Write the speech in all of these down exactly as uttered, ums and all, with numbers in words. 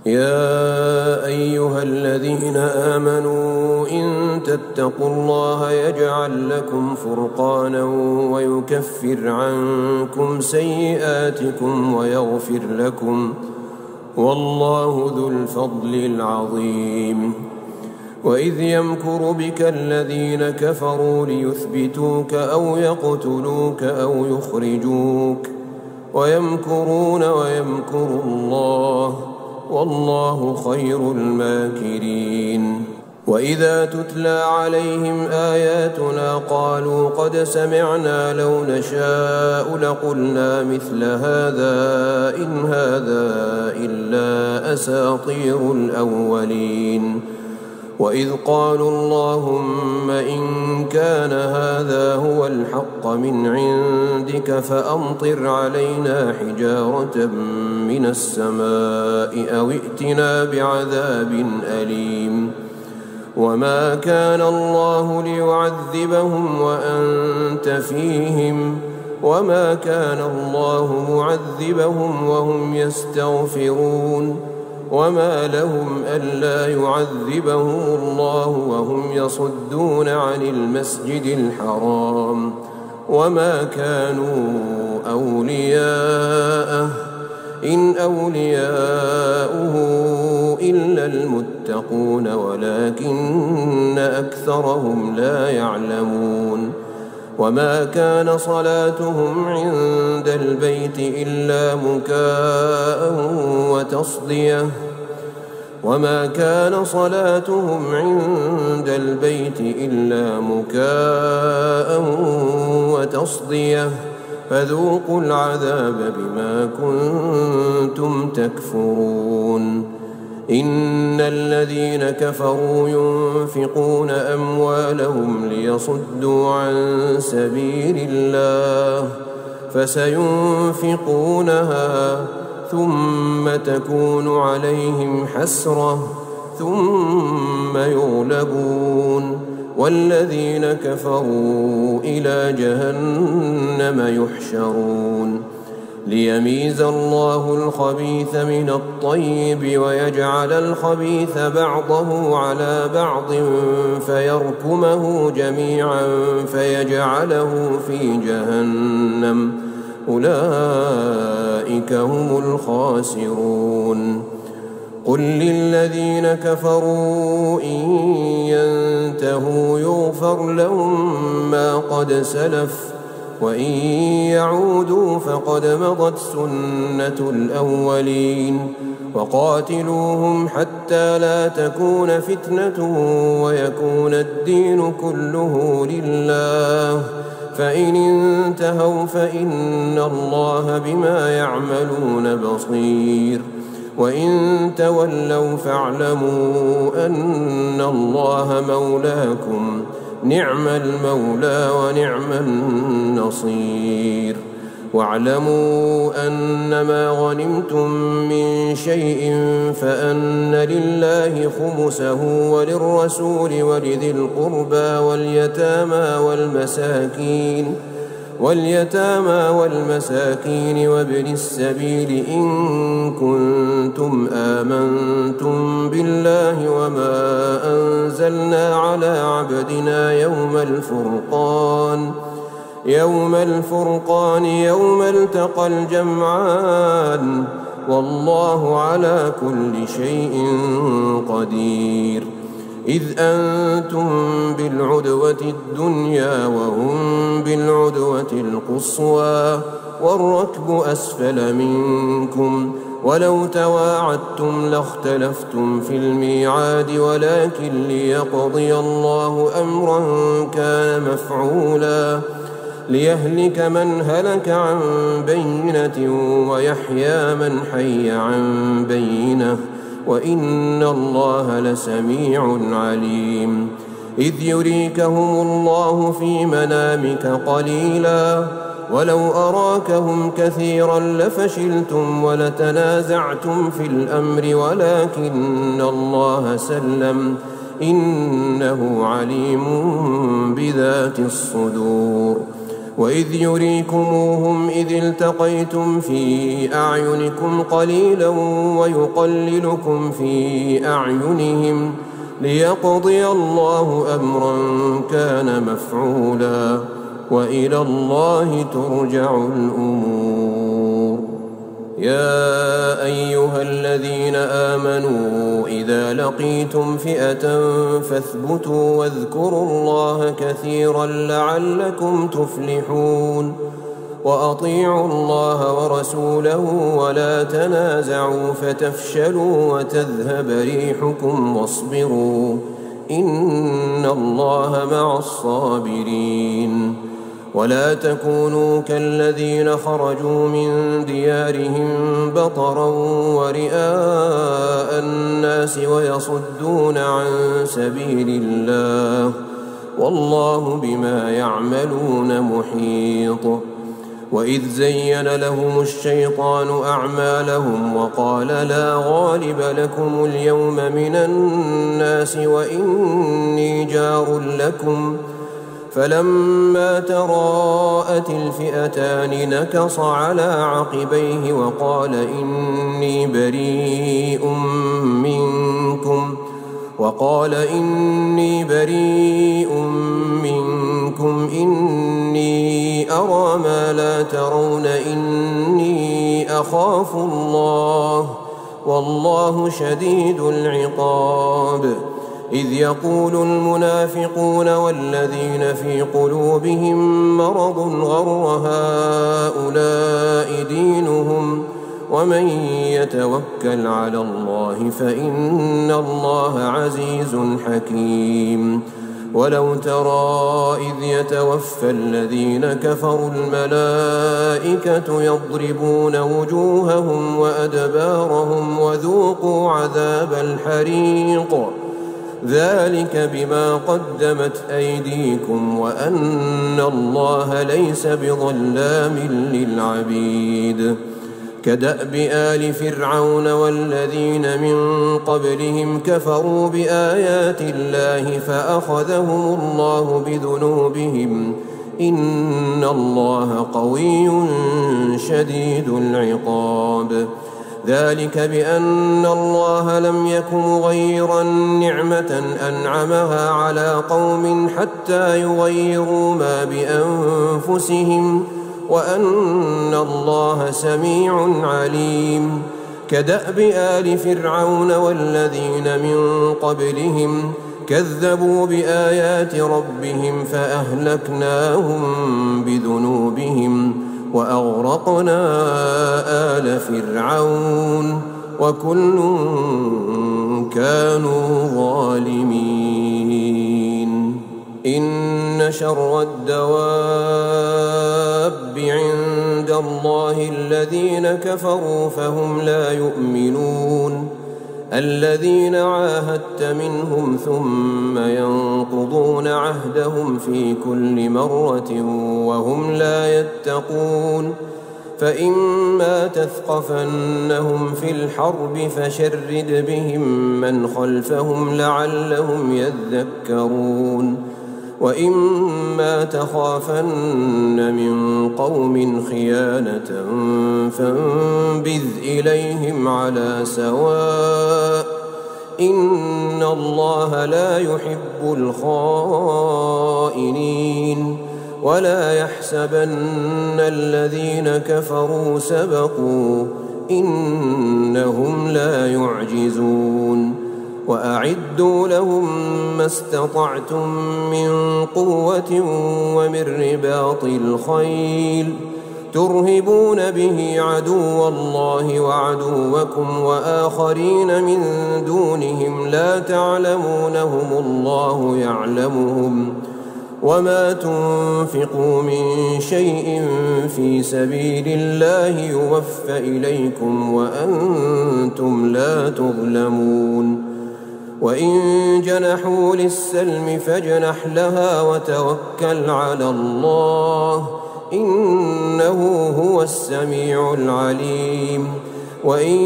يا أيها الذين آمنوا إن تتقوا الله يجعل لكم فرقانا ويكفر عنكم سيئاتكم ويغفر لكم، والله ذو الفضل العظيم. وإذ يمكر بك الذين كفروا ليثبتوك أو يقتلوك أو يخرجوك ويمكرون ويمكر الله، والله خير الماكرين. وإذا تتلى عليهم آياتنا قالوا قد سمعنا لو نشاء لقلنا مثل هذا إن هذا إلا أساطير الأولين. وإذ قالوا اللهم إن كان هذا هو الحق من عندك فأمطر علينا حجارة من السماء أو ائتنا بعذاب أليم. وما كان الله ليعذبهم وأنت فيهم وما كان الله معذبهم وهم يستغفرون. وما لهم ألا يعذبهم الله وهم يصدون عن المسجد الحرام وما كانوا أولياءه إن أولياؤه إلا المتقون ولكن أكثرهم لا يعلمون. وما كان صلاتهم عند البيت إلا مكاء وتصدية وما كان صلاتهم عند البيت إلا مكاء وتصدية فذوقوا العذاب بما كنتم تكفرون. إن الذين كفروا ينفقون أموالهم ليصدوا عن سبيل الله فسينفقونها ثم تكون عليهم حسرة ثم يغلبون والذين كفروا إلى جهنم يحشرون. ليميز الله الخبيث من الطيب ويجعل الخبيث بعضه على بعض فيركمه جميعا فيجعله في جهنم، أولئك هم الخاسرون. قل للذين كفروا إن ينتهوا يغفر لهم ما قد سلف وإن يعودوا فقد مضت سنة الأولين. وقاتلوهم حتى لا تكون فتنة ويكون الدين كله لله، فإن انتهوا فإن الله بما يعملون بصير. وإن تولوا فاعلموا أن الله مولاكم، نعم المولى ونعم النصير. واعلموا أنما غنمتم من شيء فأن لله خمسه وللرسول ولذي القربى واليتامى والمساكين واليتامى والمساكين وابن السبيل إن كنتم آمنتم بالله وما أنزلنا على عبدنا يوم الفرقان يوم الفرقان يوم التقى الجمعان، والله على كل شيء قدير. إذ أنتم بالعدوة الدنيا وهم بالعدوة القصوى والركب أسفل منكم، ولو تواعدتم لاختلفتم في الميعاد ولكن ليقضي الله أمرا كان مفعولا ليهلك من هلك عن بينة ويحيى من حي عن بينة وإن الله لسميع عليم. إذ يريكهم الله في منامك قليلا ولو أراكهم كثيرا لفشلتم ولتنازعتم في الأمر ولكن الله سلم إنه عليم بذات الصدور. وإذ يريكموهم إذ التقيتم في أعينكم قليلا ويقللكم في أعينهم ليقضي الله أمرا كان مفعولا وإلى الله ترجع الأمور. يا أيها الذين آمنوا إذا لقيتم فئة فاثبتوا واذكروا الله كثيرا لعلكم تفلحون. وأطيعوا الله ورسوله ولا تنازعوا فتفشلوا وتذهب ريحكم واصبروا إن الله مع الصابرين. ولا تكونوا كالذين خرجوا من ديارهم بطرا ورئاء الناس ويصدون عن سبيل الله والله بما يعملون محيط. وإذ زين لهم الشيطان أعمالهم وقال لا غالب لكم اليوم من الناس وإني جار لكم فلما تراءت الفئتان نكص على عقبيه وقال إني بريء منكم وقال إني بريء منكم إني أرى ما لا ترون إني أخاف الله والله شديد العقاب. إذ يقول المنافقون والذين في قلوبهم مرض غر هؤلاء دينهم ومن يتوكل على الله فإن الله عزيز حكيم. ولو ترى إذ يتوفى الذين كفروا الملائكة يضربون وجوههم وأدبارهم وذوقوا عذاب الحريق ذلك بما قدمت أيديكم وأن الله ليس بظلام للعبيد. كدأب آل فرعون والذين من قبلهم كفروا بآيات الله فأخذهم الله بذنوبهم إن الله قوي شديد العقاب. ذلك بأن الله لم يكن مغيرا نعمة أنعمها على قوم حتى يغيروا ما بأنفسهم وأن الله سميع عليم. كدأب آل فرعون والذين من قبلهم كذبوا بآيات ربهم فأهلكناهم بذنوبهم وأغرقنا آل فرعون وكل كانوا ظالمين. إن شر الدواب عند الله الذين كفروا فهم لا يؤمنون الذين عاهدت منهم ثم ينقضون عهدهم في كل مرة وهم لا يتقون. فإما تثقفنهم في الحرب فشرد بهم من خلفهم لعلهم يذكرون. وإما تخافن من قوم خيانة فانبذ إليهم على سواء إن الله لا يحب الخائنين. ولا يحسبن الذين كفروا سبقوا إنهم لا يعجزون. وأعدوا لهم ما استطعتم من قوة ومن رباط الخيل ترهبون به عدو الله وعدوكم وآخرين من دونهم لا تعلمونهم الله يعلمهم وما تنفقوا من شيء في سبيل الله يوفى إليكم وأنتم لا تظلمون. وإن جنحوا للسلم فاجنح لها وتوكل على الله إنه هو السميع العليم. وإن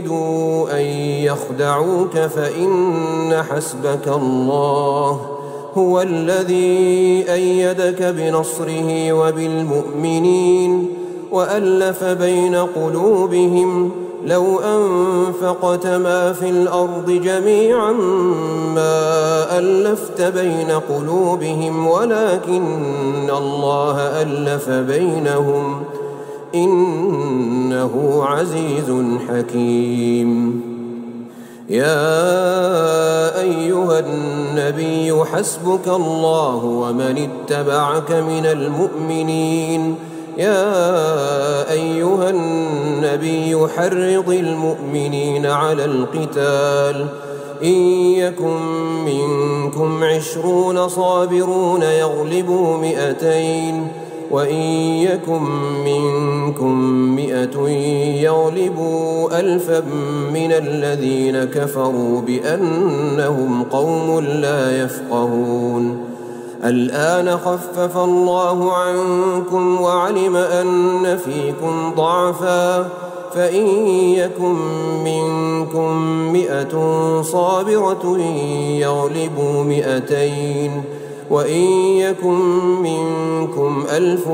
يريدوا أن يخدعوك فإن حسبك الله هو الذي أيدك بنصره وبالمؤمنين وألف بين قلوبهم لو أنفقت ما في الأرض جميعا ما ألفت بين قلوبهم ولكن الله ألف بينهم إنه عزيز حكيم. يا أيها النبي حسبك الله ومن اتبعك من المؤمنين. يا أيها النبي حرض المؤمنين على القتال إن يكن منكم عشرون صابرون يغلبوا مئتين وإن يكن منكم مئة يغلبوا ألفا من الذين كفروا بأنهم قوم لا يفقهون. الآن خفف الله عنكم وعلم أن فيكم ضعفا فإن يكن منكم مئة صابرة يغلبوا مئتين وإن يكن منكم ألف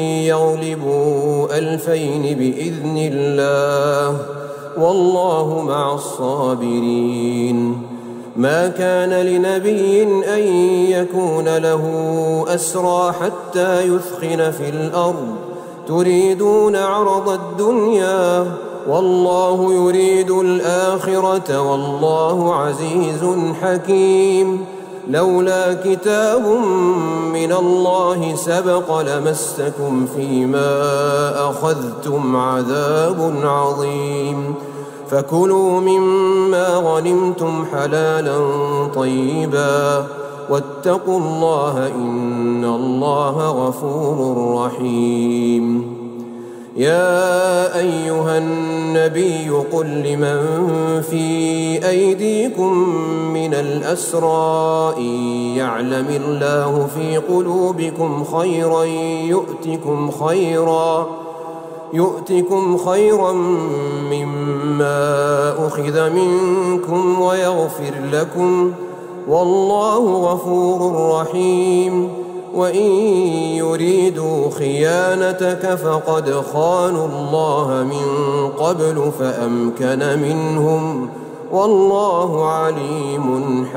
يغلبوا ألفين بإذن الله والله مع الصابرين. ما كان لنبي أن يكون له أسرى حتى يثخن في الأرض تريدون عرض الدنيا والله يريد الآخرة والله عزيز حكيم. لولا كتاب من الله سبق لمسكم فيما أخذتم عذاب عظيم. فكلوا مما غنمتم حلالا طيبا واتقوا الله إن الله غفور رحيم. يا أيها النبي قل لمن في أيديكم من الأسرى إن يعلم الله في قلوبكم خيرا يؤتكم خيرا يؤتكم خيرا مما أخذ منكم ويغفر لكم والله غفور رحيم. وإن يريدوا خيانتك فقد خانوا الله من قبل فأمكن منهم والله عليم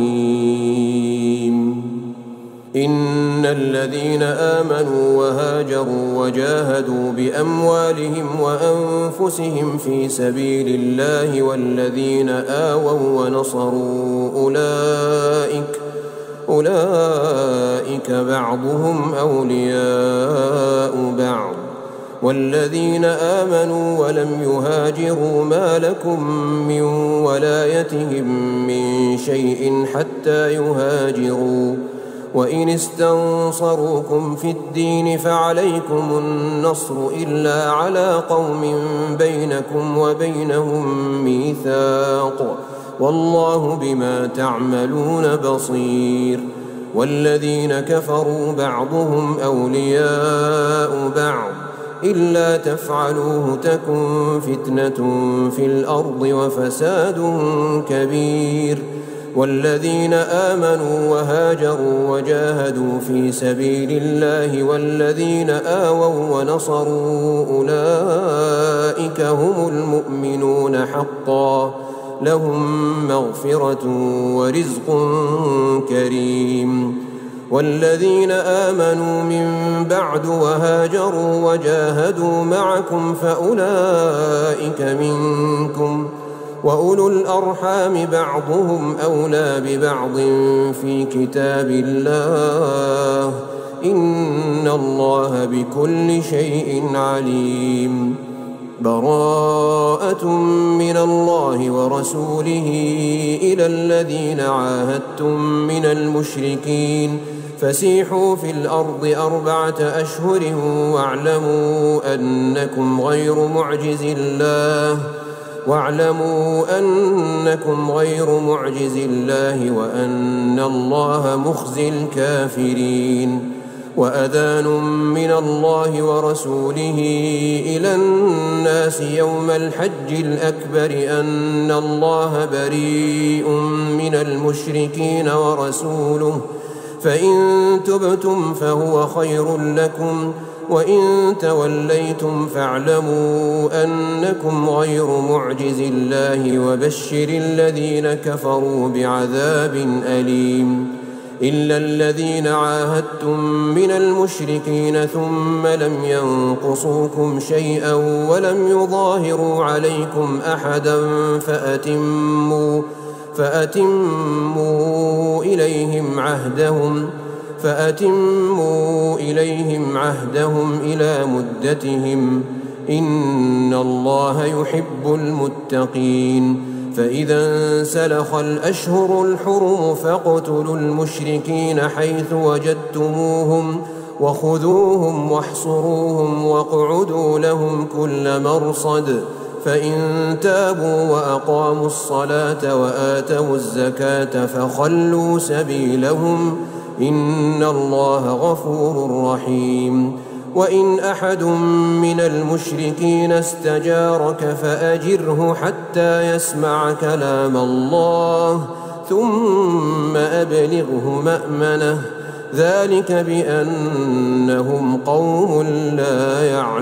حكيم. إن الذين آمنوا وهاجروا وجاهدوا بأموالهم وأنفسهم في سبيل الله والذين آووا ونصروا أولئك أولئك بعضهم أولياء بعض والذين آمنوا ولم يهاجروا ما لكم من ولايتهم من شيء حتى يهاجروا وإن استنصروكم في الدين فعليكم النصر إلا على قوم بينكم وبينهم ميثاق والله بما تعملون بصير. والذين كفروا بعضهم أولياء بعض إلا تفعلوه تكن فتنة في الأرض وفساد كبير. والذين آمنوا وهاجروا وجاهدوا في سبيل الله والذين آووا ونصروا أولئك هم المؤمنون حقا لهم مغفرة ورزق كريم. والذين آمنوا من بعد وهاجروا وجاهدوا معكم فأولئك منكم وأولو الأرحام بعضهم أولى ببعض في كتاب الله إن الله بكل شيء عليم. براءة من الله ورسوله إلى الذين عاهدتم من المشركين فسيحوا في الأرض أربعة أشهر واعلموا أنكم غير معجز الله واعلموا أنكم غير معجز الله وأن الله مخزي الكافرين. وأذان من الله ورسوله إلى الناس يوم الحج الأكبر أن الله بريء من المشركين ورسوله فإن تبتم فهو خير لكم، وإن توليتم فاعلموا أنكم غير معجز الله وبشر الذين كفروا بعذاب أليم. إلا الذين عاهدتم من المشركين ثم لم ينقصوكم شيئا ولم يظاهروا عليكم أحدا فأتموا, فأتموا إليهم عهدهم فأتموا إليهم عهدهم إلى مدتهم، إن الله يحب المتقين. فإذا انسلخ الأشهر الحرم فاقتلوا المشركين حيث وجدتموهم وخذوهم واحصروهم واقعدوا لهم كل مرصد، فإن تابوا وأقاموا الصلاة وآتوا الزكاة فخلوا سبيلهم، إن الله غفور رحيم. وإن أحد من المشركين استجارك فأجره حتى يسمع كلام الله ثم أبلغه مأمنه، ذلك بأنهم قوم لا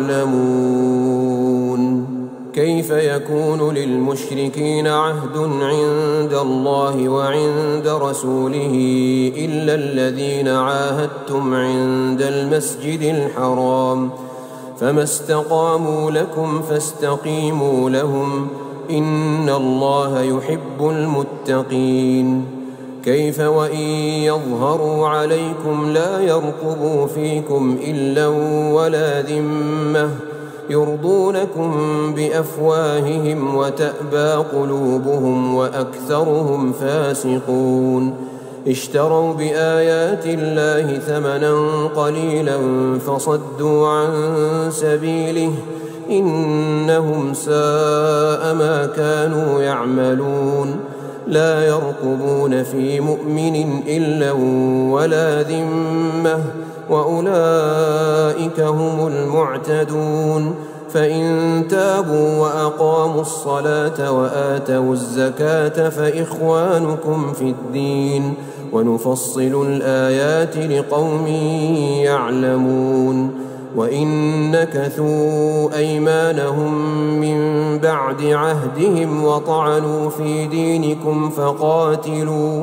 يعلمون. كيف يكون للمشركين عهد عند الله وعند رسوله إلا الذين عاهدتم عند المسجد الحرام، فما استقاموا لكم فاستقيموا لهم، إن الله يحب المتقين. كيف وإن يظهروا عليكم لا يرقبوا فيكم إلا ولا ذمة، يرضونكم بأفواههم وتأبى قلوبهم وأكثرهم فاسقون. اشتروا بآيات الله ثمنا قليلا فصدوا عن سبيله، إنهم ساء ما كانوا يعملون. لا يرقبون في مؤمن إلا ولا ذمة، وأولئك هم المعتدون. فإن تابوا وأقاموا الصلاة وآتوا الزكاة فإخوانكم في الدين، ونفصل الآيات لقوم يعلمون. وإن نكثوا أيمانهم من بعد عهدهم وطعنوا في دينكم فقاتلوا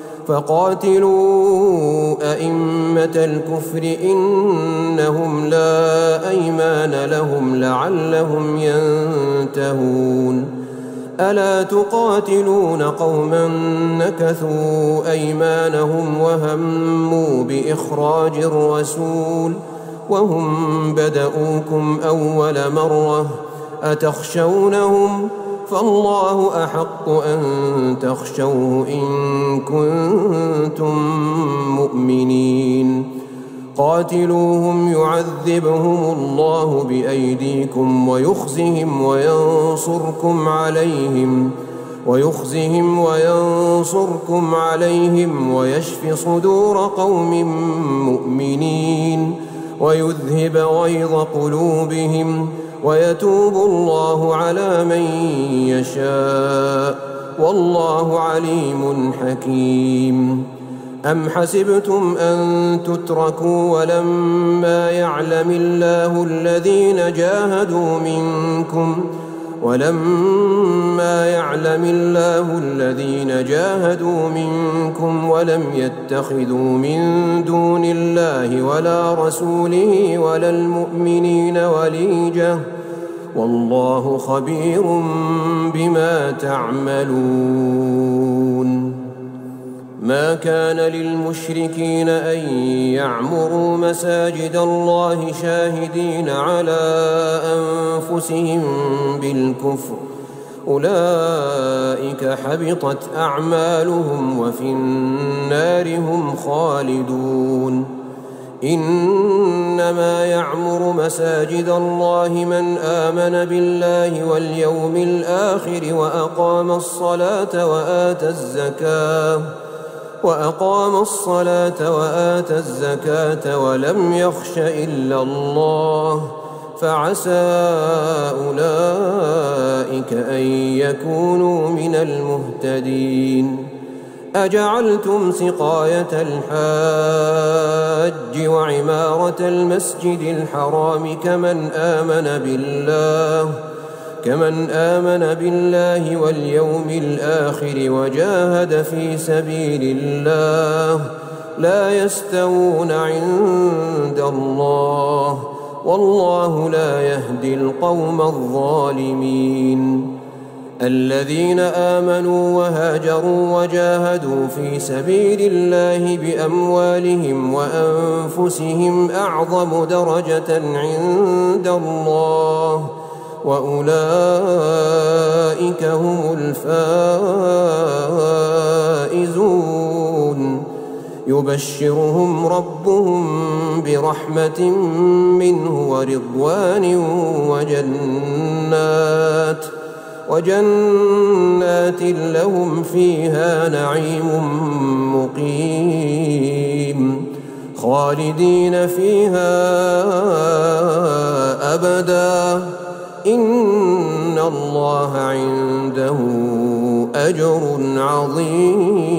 فقاتلوا أئمة الكفر إنهم لا أيمان لهم لعلهم ينتهون. ألا تقاتلون قوما نكثوا أيمانهم وهموا بإخراج الرسول وهم بدؤوكم أول مرة، أتخشونهم؟ فالله أحق أن تخشوه إن كنتم مؤمنين. قاتلوهم يعذبهم الله بأيديكم ويخزهم وينصركم عليهم ويخزهم وينصركم عليهم ويشف صدور قوم مؤمنين ويذهب غيظ قلوبهم ويتوب الله على من يشاء، والله عليم حكيم. أم حسبتم أن تتركوا ولما يعلم الله الذين جاهدوا منكم ولما يعلم الله الذين جاهدوا منكم ولم يتخذوا من دون الله ولا رسوله ولا المؤمنين وليجة، والله خبير بما تعملون. ما كان للمشركين أن يعمروا مساجد الله شاهدين على أنفسهم بالكفر، أولئك حبطت أعمالهم وفي النار هم خالدون. إنما يعمر مساجد الله من آمن بالله واليوم الآخر وأقام الصلاة وآتى الزكاة وأقام الصلاة وآتى الزكاة ولم يخش إلا الله، فعسى أولئك أن يكونوا من المهتدين. أجعلتم سقاية الحاج وعمارة المسجد الحرام كمن آمن بالله كمن آمن بالله واليوم الآخر وجاهد في سبيل الله لا يستوون عند الله والله لا يهدي القوم الظالمين الذين آمنوا وهاجروا وجاهدوا في سبيل الله بأموالهم وأنفسهم أعظم درجة عند الله وأولئك هم الفائزون يبشرهم ربهم برحمة منه ورضوان وجنات وجنات لهم فيها نعيم مقيم خالدين فيها أبدا إن الله عنده أجر عظيم.